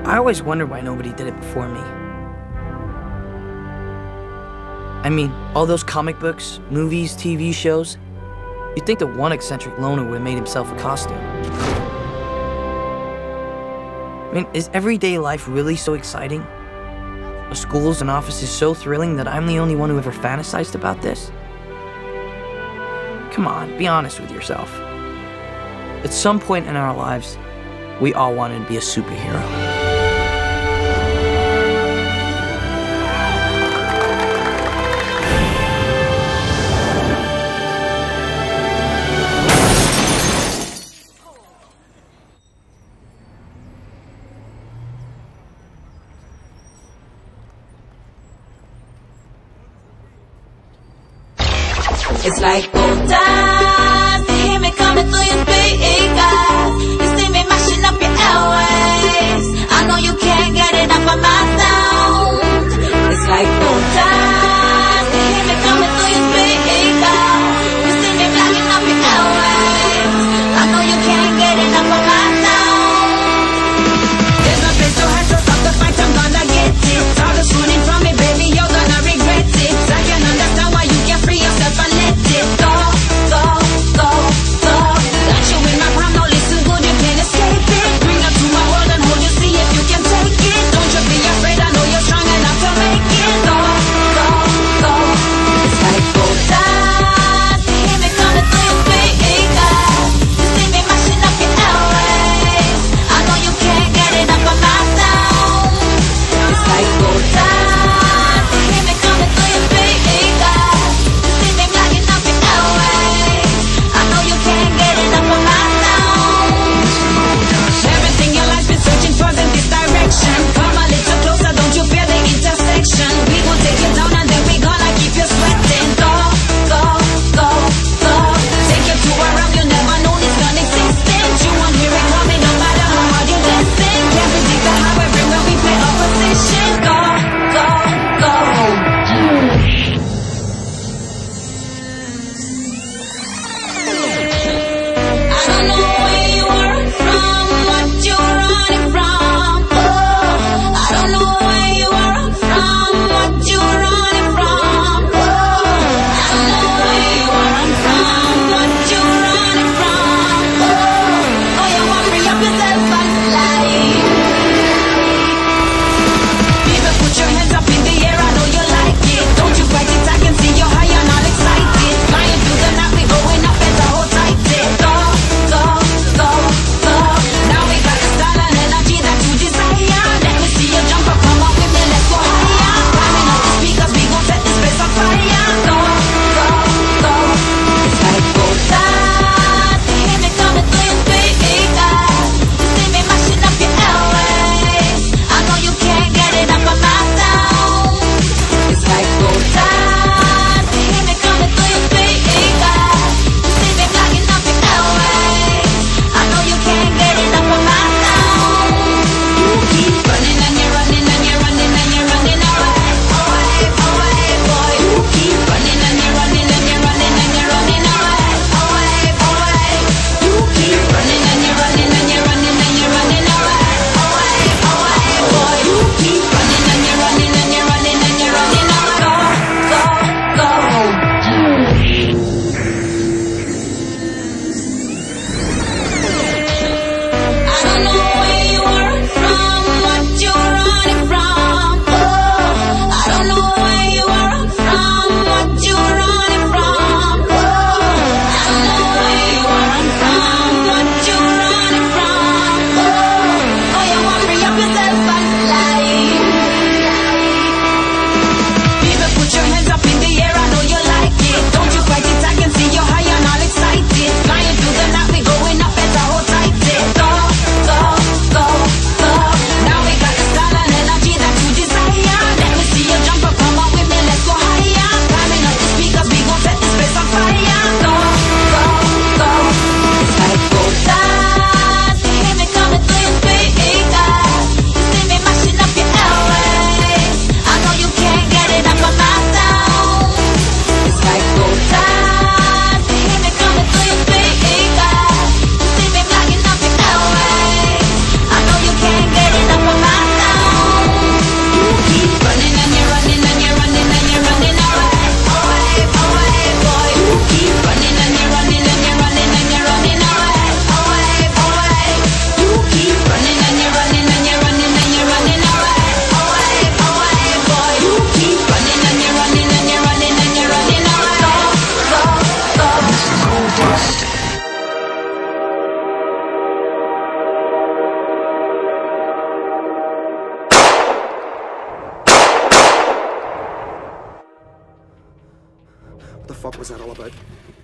I always wondered why nobody did it before me. I mean, all those comic books, movies, TV shows. You'd think that one eccentric loner would have made himself a costume. I mean, is everyday life really so exciting? Are schools and offices so thrilling that I'm the only one who ever fantasized about this? Come on, be honest with yourself. At some point in our lives, we all wanted to be a superhero. It's like old times, you hear me coming through your speakers. You see me mashing up your airwaves. I know you can't get enough of my sound. It's like old times, you hear me coming through your speakers. You see me blacking up your airwaves. I know you can't get enough of my sound. There's no place to hide, so stop the fight, I'm gonna get it. All that's running from me, baby, you're gonna regret it. I can understand why you can't free yourself and let it go, go, go, go. Got you in my palm, now listen good, you can't escape it. Bring her to my world and hold you, see if you can take it. Don't you be afraid fuck was that all about?